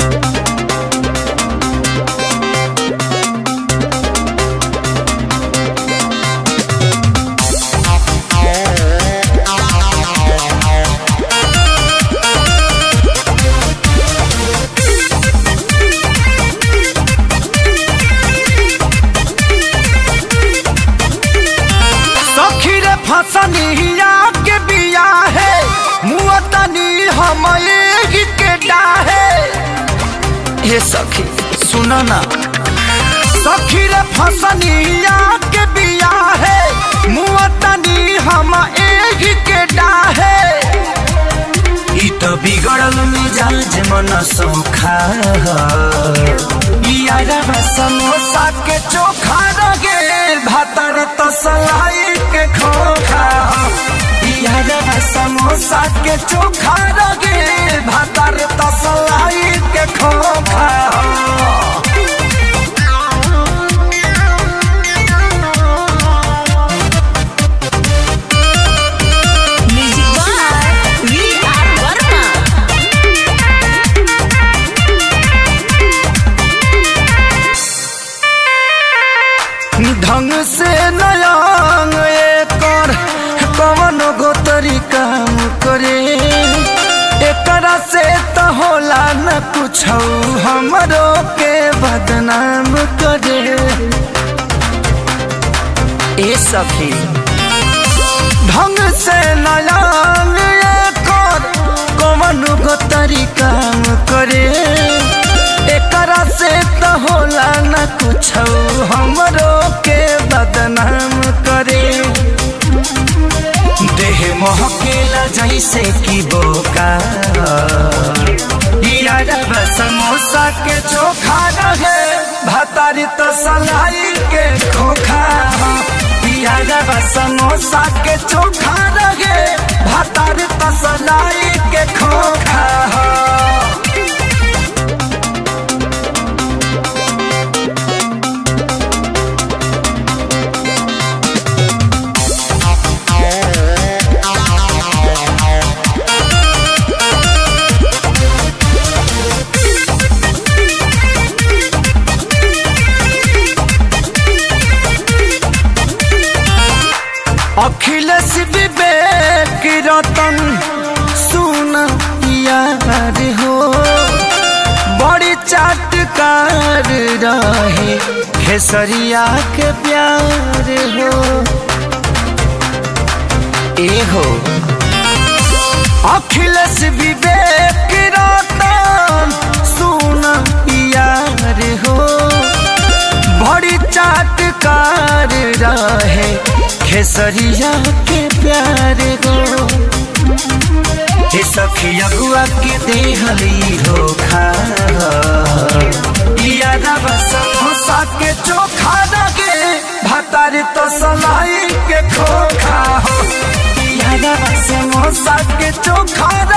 फसनिया के बिया है मुअतनी हम के डाहे। हे सखी सुनो ना, सखी रे फसनिया के बिया है मुअतनी हम के डाहे। ई तो बिगड़ल मिजाज मन सोखा यारा समोसा के चोखा रगे भातर तसलाई के खोखा। यारा समोसा के चोखा रगे भातर तसलाई के खोखा। ढंग से नयांग एकर कवन गो तरीका करे, एकरा से तो होला न कुछ हमरो के बदनाम करे। ए सखी ढंग से नयांग एकर कवन गो तरीका करे, एकरा से तो होला न कुछ हमरो के बदनाम करे। देह महकेला जैसे कि बोका यारा समोसा के चोखा रहे भातारी तो सलाई के खोखा। यारा समोसा के चोखा रहे भातारी तो सलाई के खोखा। अखिलेश विवेक रतन सुन यार हो, बड़ी चाटकार रहे खेसरिया के प्यार हो। ए हो अखिलेश विवेक रतन सुन यार हो, बड़ी चाटकार रहे खेसरिया के प्यार गो। हे सखी अगुआ के देहली हो खा यारा समोसा के चोखा रगे भातारी तो सलाई के खोखा हो। यारा समोसा के चोखा